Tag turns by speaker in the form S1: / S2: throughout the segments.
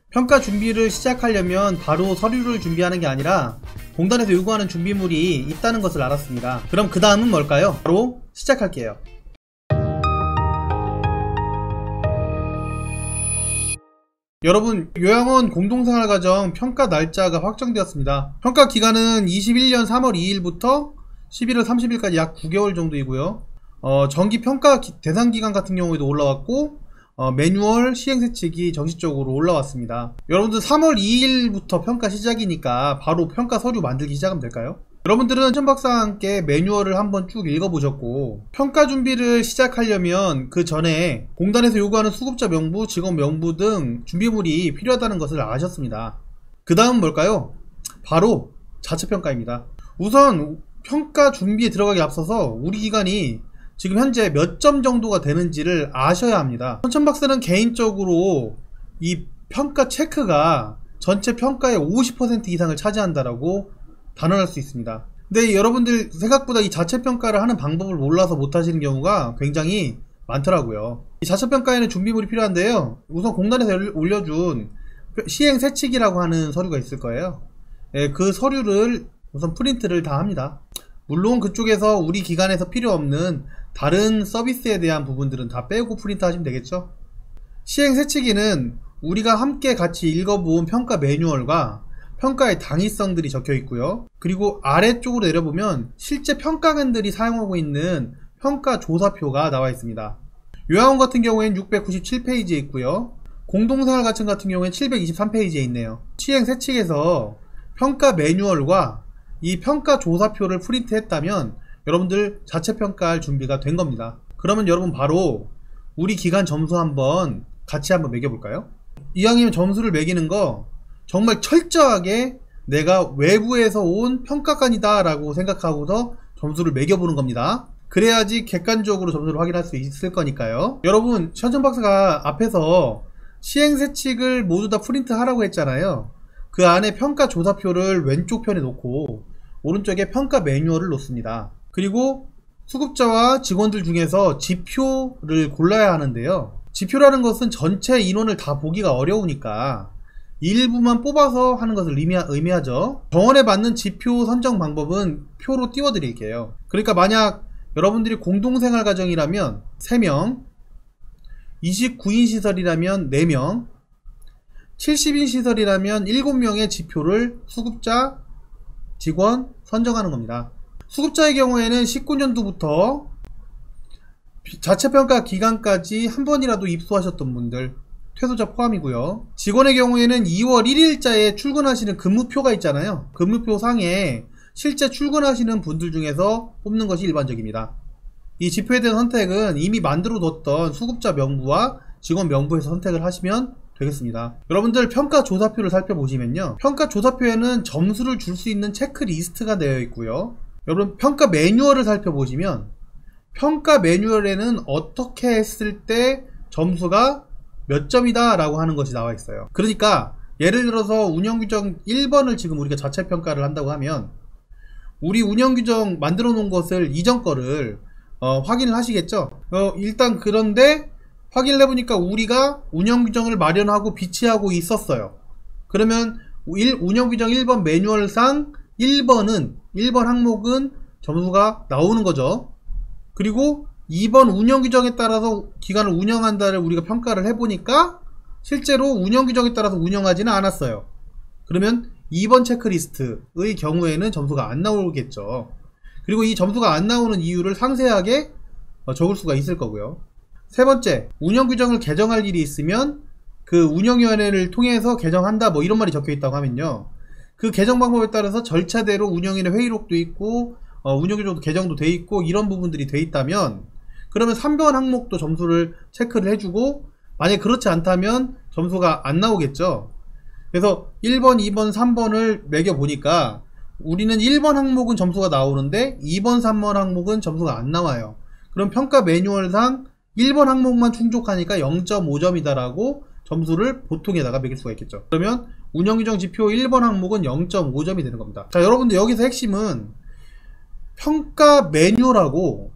S1: 평가 준비를 시작하려면 바로 서류를 준비하는 게 아니라 공단에서 요구하는 준비물이 있다는 것을 알았습니다. 그럼 그 다음은 뭘까요? 바로 시작할게요. 여러분, 요양원 공동생활과정 평가 날짜가 확정되었습니다. 평가 기간은 21년 3월 2일부터 11월 30일까지 약 9개월 정도이고요. 정기 평가 대상 기간 같은 경우에도 올라왔고, 매뉴얼 시행세칙이 정식적으로 올라왔습니다. 여러분들 3월 2일부터 평가 시작이니까 바로 평가 서류 만들기 시작하면 될까요? 여러분들은 천박사와 함께 매뉴얼을 한번 쭉 읽어보셨고, 평가 준비를 시작하려면 그 전에 공단에서 요구하는 수급자 명부, 직원 명부 등 준비물이 필요하다는 것을 아셨습니다. 그 다음은 뭘까요? 바로 자체평가입니다. 우선 평가 준비에 들어가기 앞서서 우리 기관이 지금 현재 몇 점 정도가 되는지를 아셔야 합니다. 천천박사는 개인적으로 이 평가 체크가 전체 평가의 50% 이상을 차지한다라고 단언할 수 있습니다. 근데 여러분들 생각보다 이 자체평가를 하는 방법을 몰라서 못하시는 경우가 굉장히 많더라고요. 이 자체평가에는 준비물이 필요한데요, 우선 공단에서 올려준 시행세칙이라고 하는 서류가 있을 거예요. 그 서류를 우선 프린트를 다 합니다. 물론 그쪽에서 우리 기관에서 필요 없는 다른 서비스에 대한 부분들은 다 빼고 프린트 하시면 되겠죠. 시행세칙에는 우리가 함께 같이 읽어본 평가 매뉴얼과 평가의 당위성들이 적혀 있고요. 그리고 아래쪽으로 내려보면 실제 평가관들이 사용하고 있는 평가 조사표가 나와 있습니다. 요양원 같은 경우에는 697페이지에 있고요. 공동생활 같은 경우에는 723페이지에 있네요. 시행세칙에서 평가 매뉴얼과 이 평가 조사표를 프린트했다면 여러분들 자체평가할 준비가 된 겁니다. 그러면 여러분 바로 우리 기간 점수 한번 같이 한번 매겨볼까요? 이왕이면 점수를 매기는 거 정말 철저하게 내가 외부에서 온 평가관이다 라고 생각하고서 점수를 매겨보는 겁니다. 그래야지 객관적으로 점수를 확인할 수 있을 거니까요. 여러분, 천천박사가 앞에서 시행세칙을 모두 다 프린트 하라고 했잖아요. 그 안에 평가 조사표를 왼쪽 편에 놓고 오른쪽에 평가 매뉴얼을 놓습니다. 그리고 수급자와 직원들 중에서 지표를 골라야 하는데요, 지표라는 것은 전체 인원을 다 보기가 어려우니까 일부만 뽑아서 하는 것을 의미하죠. 정원에 맞는 지표 선정 방법은 표로 띄워 드릴게요. 그러니까 만약 여러분들이 공동생활 가정이라면 3명, 29인 시설이라면 4명, 70인 시설이라면 7명의 지표를 수급자, 직원 선정하는 겁니다. 수급자의 경우에는 19년도부터 자체평가 기간까지 한 번이라도 입소하셨던 분들, 퇴소자 포함이고요. 직원의 경우에는 2월 1일자에 출근하시는 근무표가 있잖아요. 근무표 상에 실제 출근하시는 분들 중에서 뽑는 것이 일반적입니다. 이 지표에 대한 선택은 이미 만들어 뒀던 수급자 명부와 직원 명부에서 선택을 하시면 되겠습니다. 여러분들 평가 조사표를 살펴보시면요, 평가 조사표에는 점수를 줄 수 있는 체크리스트가 되어 있고요. 여러분 평가 매뉴얼을 살펴보시면 평가 매뉴얼에는 어떻게 했을 때 점수가 몇 점이다 라고 하는 것이 나와 있어요. 그러니까 예를 들어서 운영규정 1번을 지금 우리가 자체평가를 한다고 하면 우리 운영규정 만들어 놓은 것을 이전 거를 확인을 하시겠죠. 일단 그런데 확인을 해보니까 우리가 운영규정을 마련하고 비치하고 있었어요. 그러면 운영규정 1번 매뉴얼상 1번 항목은 점수가 나오는 거죠. 그리고 2번 운영규정에 따라서 기간을 운영한다를 우리가 평가를 해보니까 실제로 운영규정에 따라서 운영하지는 않았어요. 그러면 2번 체크리스트의 경우에는 점수가 안 나오겠죠. 그리고 이 점수가 안 나오는 이유를 상세하게 적을 수가 있을 거고요. 세 번째, 운영규정을 개정할 일이 있으면 그 운영위원회를 통해서 개정한다 뭐 이런 말이 적혀 있다고 하면요, 그 개정 방법에 따라서 절차대로 운영위원회 회의록도 있고 운영규정도 개정도 돼 있고 이런 부분들이 돼 있다면 그러면 3번 항목도 점수를 체크를 해주고, 만약에 그렇지 않다면 점수가 안 나오겠죠. 그래서 1번, 2번, 3번을 매겨보니까 우리는 1번 항목은 점수가 나오는데 2번, 3번 항목은 점수가 안 나와요. 그럼 평가 매뉴얼상 1번 항목만 충족하니까 0.5점이다 라고 점수를 보통에다가 매길 수가 있겠죠. 그러면 운영규정 지표 1번 항목은 0.5점이 되는 겁니다. 자, 여러분들 여기서 핵심은 평가 매뉴얼하고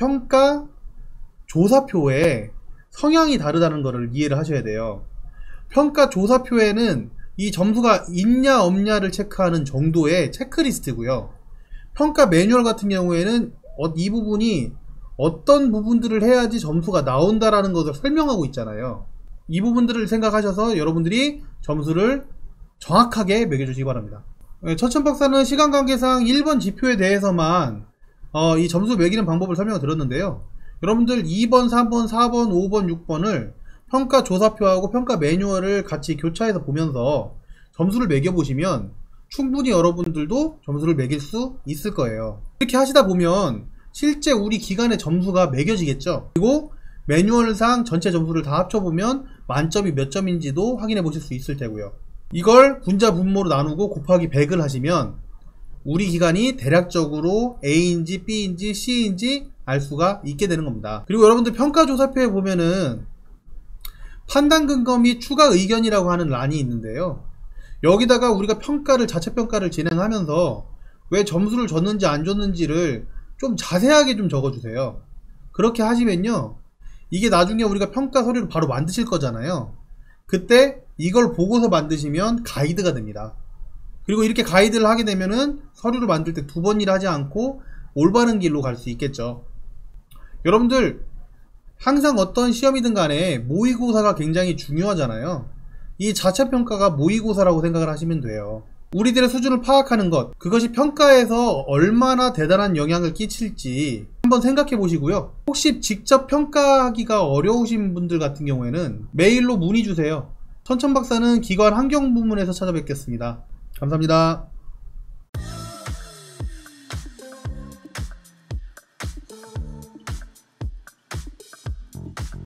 S1: 평가 조사표의 성향이 다르다는 것을 이해를 하셔야 돼요. 평가 조사표에는 이 점수가 있냐 없냐를 체크하는 정도의 체크리스트고요. 평가 매뉴얼 같은 경우에는 이 부분이 어떤 부분들을 해야지 점수가 나온다라는 것을 설명하고 있잖아요. 이 부분들을 생각하셔서 여러분들이 점수를 정확하게 매겨주시기 바랍니다. 천천박사는 시간 관계상 1번 지표에 대해서만 이 점수 매기는 방법을 설명을 드렸는데요. 여러분들 2번, 3번, 4번, 5번, 6번을 평가 조사표하고 평가 매뉴얼을 같이 교차해서 보면서 점수를 매겨보시면 충분히 여러분들도 점수를 매길 수 있을 거예요. 이렇게 하시다 보면 실제 우리 기간의 점수가 매겨지겠죠. 그리고 매뉴얼상 전체 점수를 다 합쳐보면 만점이 몇 점인지도 확인해 보실 수 있을 테고요. 이걸 분자 분모로 나누고 곱하기 100을 하시면 우리 기간이 대략적으로 A인지 B인지 C인지 알 수가 있게 되는 겁니다. 그리고 여러분들 평가조사표에 보면은 판단 근거 및 추가 의견이라고 하는 란이 있는데요. 여기다가 우리가 자체평가를 진행하면서 왜 점수를 줬는지 안 줬는지를 좀 자세하게 좀 적어주세요. 그렇게 하시면요, 이게 나중에 우리가 평가 서류를 바로 만드실 거잖아요. 그때 이걸 보고서 만드시면 가이드가 됩니다. 그리고 이렇게 가이드를 하게 되면은 서류를 만들 때 두 번 일하지 않고 올바른 길로 갈 수 있겠죠. 여러분들 항상 어떤 시험이든 간에 모의고사가 굉장히 중요하잖아요. 이 자체평가가 모의고사라고 생각을 하시면 돼요. 우리들의 수준을 파악하는 것, 그것이 평가에서 얼마나 대단한 영향을 끼칠지 한번 생각해 보시고요. 혹시 직접 평가하기가 어려우신 분들 같은 경우에는 메일로 문의 주세요. 천천박사는 기관 환경 부문에서 찾아뵙겠습니다. 감사합니다.